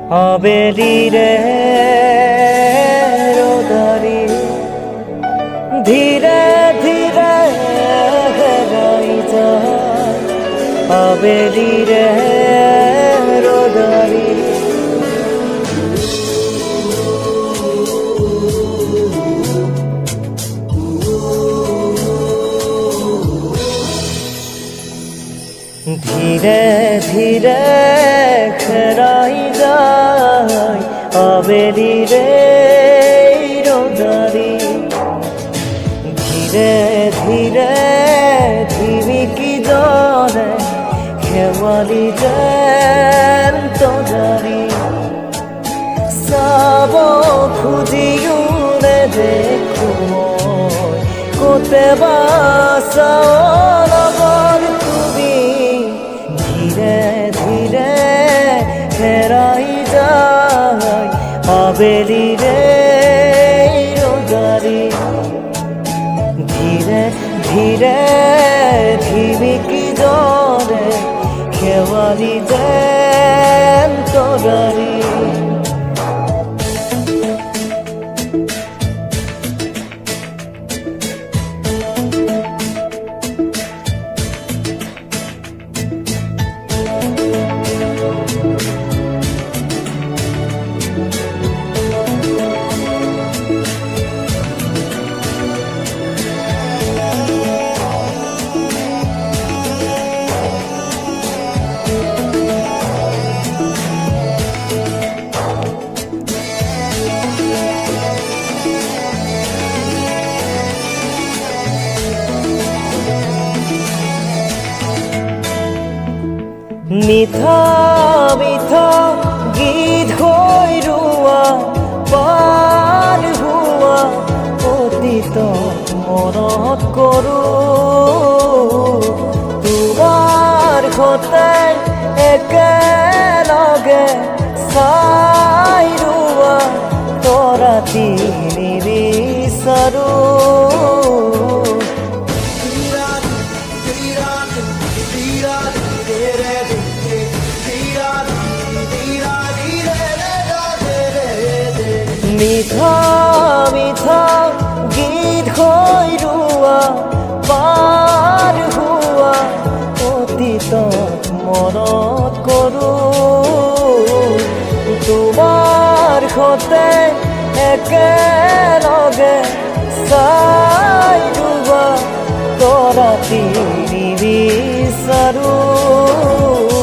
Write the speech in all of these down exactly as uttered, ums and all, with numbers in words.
আবেলিৰে ৰ'দাৰি ধীৰে ধীৰে হেৰাই যায় আবেলিৰে ৰ'দাৰি ধীরে ধীরে হেরাই যায় আবেলিরে রোদারি ধীরে ধীরে ধিমিকি জলে খেৱালি যেন তজাৰি চাব খুজিও নেদেখো মই কোতে বা চাওঁ লগৰ তুমি ধীৰে ধীৰে হেৰাই যায় আবেলিৰে ৰ'দাৰি ধীৰে ধীৰে ধিমিকি জলে খেৱালি যেন তজাৰি মিঠা মিঠা গীত হৈ ৰোৱা পাৰ হোৱা অতীত মনত কৰোঁ তোমাৰ সতে একেলগে চাই ৰোৱা তৰাতি নিবিচাৰোঁ মিঠা মিঠা গীত হৈ ৰোৱা পাৰ হোৱা অতীত মনত কৰোঁ তোমাৰ সতে একেলগে চাই ৰোৱা তৰাতি নিবিচাৰোঁ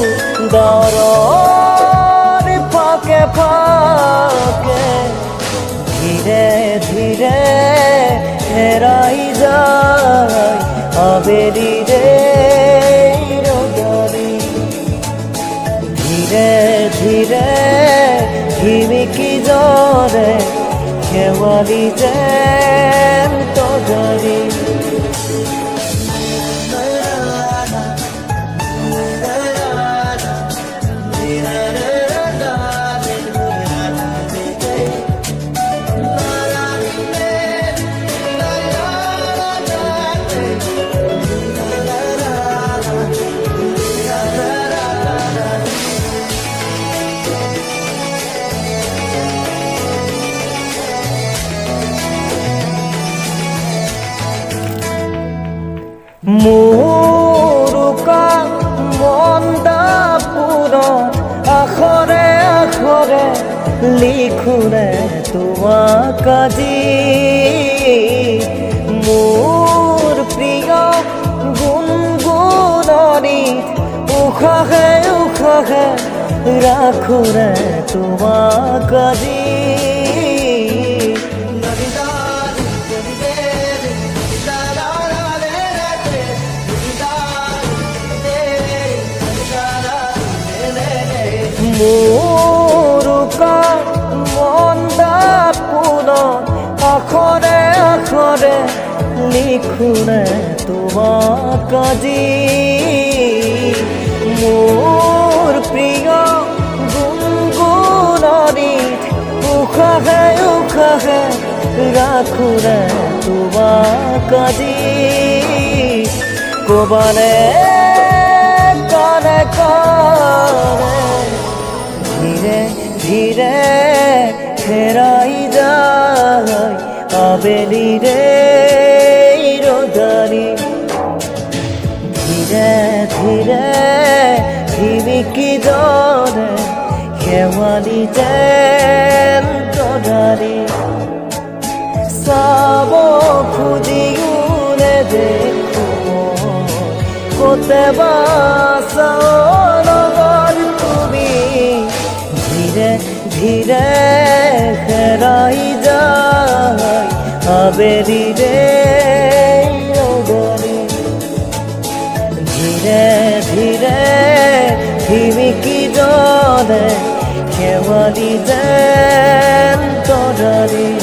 দৰৰ ফাকে ফাকে ধীৰে ধীৰে হেৰাই যায় আবেলিৰে ৰ'দাৰি ধীৰে ধীৰে ধিমিকি জলে খেৱালি যেন তজাৰি মুৰুকা মন্দাপুৰত আখৰে আখৰে লিখোনে তোমাক আজি মোৰ প্ৰিয় গুণগুণনিত উশাহে উশাহে ৰাখোনে তোমাক আজি মুৰুকা মন্দাপুৰত আখৰে আখৰে লিখোনে তোমাক আজি মোৰ প্ৰিয় গুণগুণনিত উশাহে উশাহে ৰাখোনে তোমাক আজি ক'বানে কানে কানে ধীৰে ধীৰে হেৰাই যায় আবেলিৰে ৰ'দালি ধীৰে ধীৰে ধিমিকি দৰে শেৱালি যেন তৰালি চাব খুজিও নেদেখো কতেবা চাওঁ লগত তুমি ধীৰে ধীৰে হেৰাই যায় আবেলিৰে ৰ'দালি ধীৰে ধীৰে ধিমিকি দৰে শেৱালি যেন তৰালি